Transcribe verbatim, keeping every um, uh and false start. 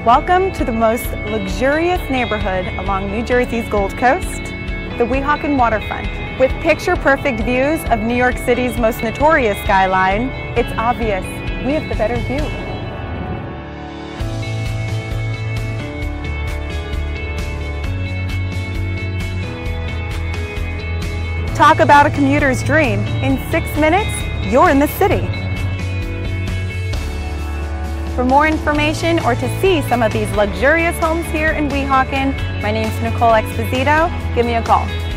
Welcome to the most luxurious neighborhood along New Jersey's Gold Coast, the Weehawken Waterfront. With picture-perfect views of New York City's most notorious skyline, it's obvious we have the better view. Talk about a commuter's dream. In six minutes, you're in the city. For more information or to see some of these luxurious homes here in Weehawken, my name's Nicole Exposito. Give me a call.